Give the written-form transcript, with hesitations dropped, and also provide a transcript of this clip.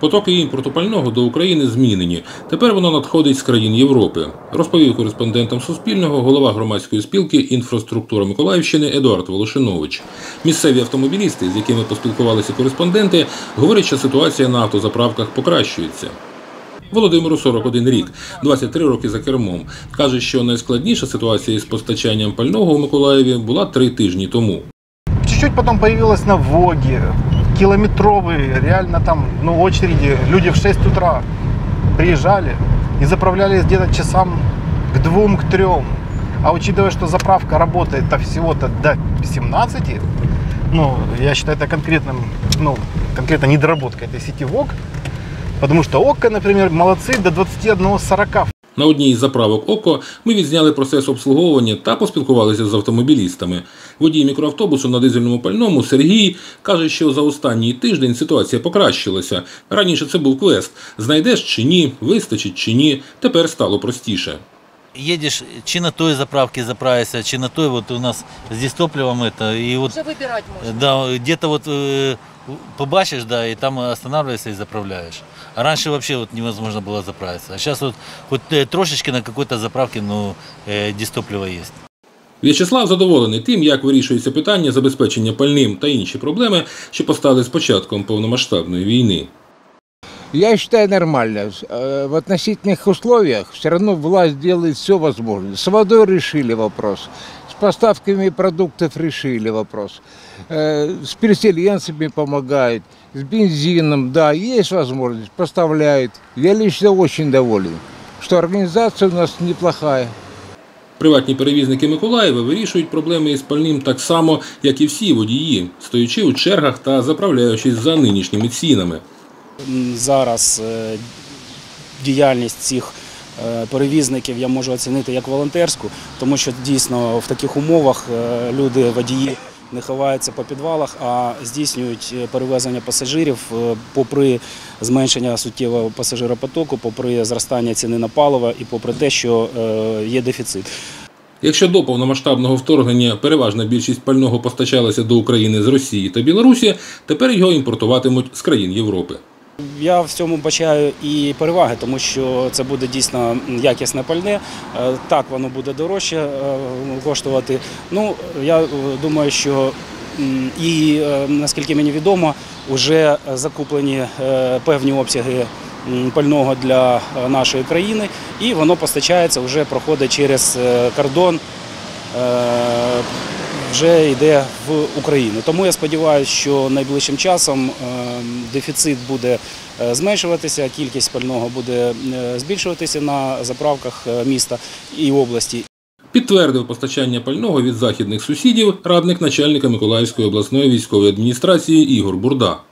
Потоки імпорту пального до України змінені. Тепер воно надходить з країн Європи, розповів кореспондентам Суспільного голова громадської спілки «Інфраструктура Миколаївщини» Едуард Волошинович. Місцеві автомобілісти, з якими поспілкувалися кореспонденти, говорять, що ситуація на автозаправках покращується. Володимиру 41 рік, 23 роки за кермом. Каже, що найскладніша ситуація із постачанням пального у Миколаєві була 3 тижні тому. Чуть-чуть потом появилась на Воге, километровые, реально там, очереди. Люди в 6 утра приезжали и заправлялись где-то часам к 2, к 3. А учитывая, что заправка работает всего-то до 17, я считаю это конкретно недоработка этой сети ВОГ. Потому что ОККО, например, молодцы до 21:40. На одній із заправок «ОККО» ми відзняли процес обслуговування та поспілкувалися з автомобілістами. Водій мікроавтобусу на дизельному пальному Сергій каже, що за останній тиждень ситуація покращилася. Раніше це був квест – знайдеш чи ні, вистачить чи ні, тепер стало простіше. Едешь, чи на той заправке заправишься, чи на той, вот у нас здесь топливом это, и вот... Уже выбирать можно. Да, где-то вот побачишь, да, и там останавливаешься и заправляешь. А раньше вообще вот невозможно было заправиться. А сейчас вот хоть трошечки на какой-то заправке, дистопливо есть. В'ячеслав задоволений тим, як вирішується питання забезпечення пальним та інші проблеми, що постали з початком повномасштабної війни. Я считаю нормально. В относительных условиях все равно власть делает все возможное. С водой решили вопрос, с поставками продуктов решили вопрос, с переселенцами помогают, с бензином, да, есть возможность, поставляют. Я лично очень доволен, что организация у нас неплохая. Приватні перевізники Миколаєва вирішують проблеми із пальним так само, як і всі водії, стоячи у чергах та заправляючись за нинішніми цінами. Зараз діяльність цих перевізників я можу оцінити як волонтерську, тому що дійсно в таких умовах люди, водії не ховаються по підвалах, а здійснюють перевезення пасажирів попри зменшення суттєвого пасажиропотоку, попри зростання ціни на паливо і попри те, що є дефіцит. Якщо до повномасштабного вторгнення переважна більшість пального постачалася до України з Росії та Білорусі, тепер його імпортуватимуть з країн Європи. Я в цьому бачаю і переваги, тому що це буде дійсно якісне пальне. Так, воно буде дорожче коштувати. Я думаю, що і, наскільки мені відомо, вже закуплені певні обсяги пального для нашої країни, і воно постачається, вже проходить через кордон, вже йде в Україну. Тому я сподіваюся, що найближчим часом дефіцит буде зменшуватися, кількість пального буде збільшуватися на заправках міста і області. Підтвердив постачання пального від західних сусідів радник начальника Миколаївської обласної військової адміністрації Ігор Бурда.